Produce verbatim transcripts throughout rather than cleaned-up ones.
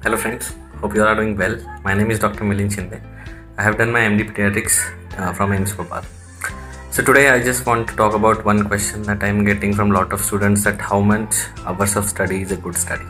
Hello friends, hope you all are doing well. My name is Doctor Milind Shinde. I have done my M D Pediatrics uh, from AIIMS Bhopal. So today I just want to talk about one question that I am getting from a lot of students, that how much hours of study is a good study.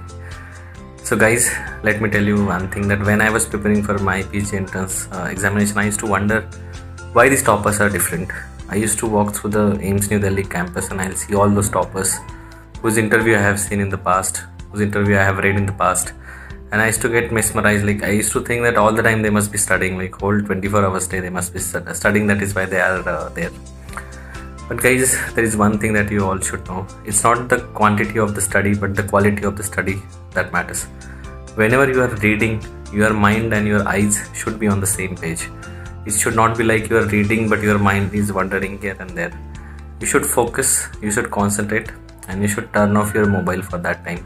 So guys, let me tell you one thing, that when I was preparing for my P G entrance uh, examination, I used to wonder why these toppers are different. I used to walk through the AIIMS New Delhi campus and I'll see all those toppers whose interview I have seen in the past, whose interview I have read in the past. And I used to get mesmerized. Like, I used to think that all the time they must be studying, like whole twenty-four hours day they must be studying. That is why they are uh, there. But guys, there is one thing that you all should know. It's not the quantity of the study, but the quality of the study that matters. Whenever you are reading, your mind and your eyes should be on the same page. It should not be like you are reading but your mind is wandering here and there. You should focus, you should concentrate, and you should turn off your mobile for that time.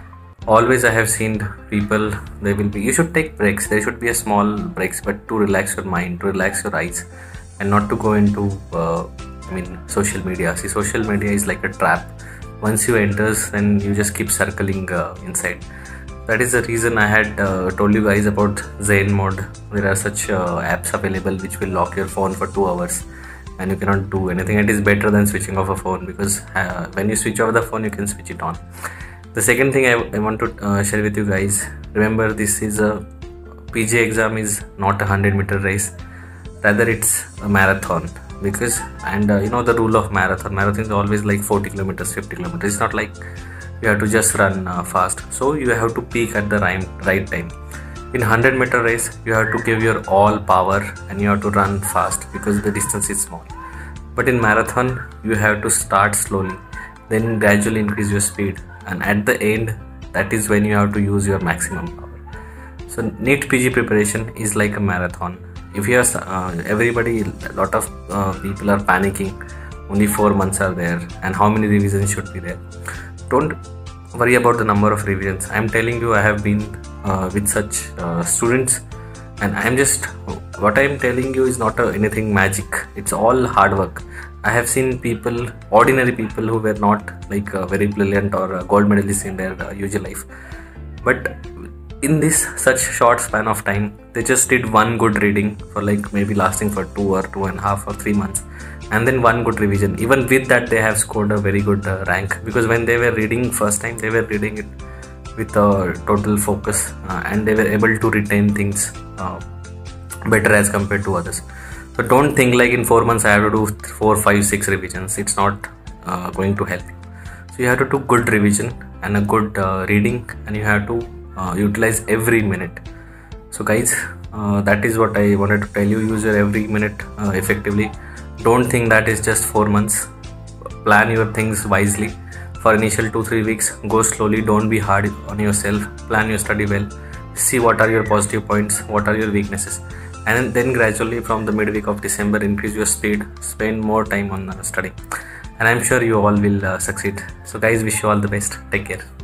Always I have seen people, they will be, you should take breaks. There should be a small breaks, but to relax your mind, to relax your eyes, and not to go into uh, I mean social media. See, social media is like a trap. Once you enter, then you just keep circling uh, inside. That is the reason I had uh, told you guys about Zen mode. There are such uh, apps available which will lock your phone for two hours and you cannot do anything. It is better than switching off a phone, because uh, when you switch off the phone, you can switch it on. The second thing I, I want to uh, share with you guys, remember, this is a P G exam is not a hundred meter race, rather it's a marathon. Because and uh, you know the rule of marathon, marathon is always like forty kilometers, fifty kilometers. It's not like you have to just run uh, fast. So you have to peak at the right, right time. In one hundred meter race, you have to give your all power and you have to run fast because the distance is small. But in marathon, you have to start slowly, then gradually increase your speed, and at the end, that is when you have to use your maximum power. So NEET P G preparation is like a marathon. If you are uh, everybody, a lot of uh, people are panicking, only four months are there and how many revisions should be there. Don't worry about the number of revisions. I am telling you, I have been uh, with such uh, students, and I am just, what I am telling you is not uh, anything magic. It's all hard work. I have seen people, ordinary people who were not like uh, very brilliant or uh, gold medalists in their uh, usual life, but in this such short span of time, they just did one good reading for like maybe lasting for two or two and a half or three months, and then one good revision. Even with that, they have scored a very good uh, rank, because when they were reading first time, they were reading it with a total focus uh, and they were able to retain things uh, better as compared to others. So don't think like in four months I have to do four, five, six revisions. It's not uh, going to help you. So you have to do good revision and a good uh, reading, and you have to uh, utilize every minute. So guys, uh, that is what I wanted to tell you. Use your every minute uh, effectively. Don't think that is just four months. Plan your things wisely. For initial two, three weeks, go slowly. Don't be hard on yourself. Plan your study well. See what are your positive points, what are your weaknesses, and then gradually from the midweek of December, increase your speed. Spend more time on uh, studying, and I'm sure you all will uh, succeed. So guys, wish you all the best. Take care.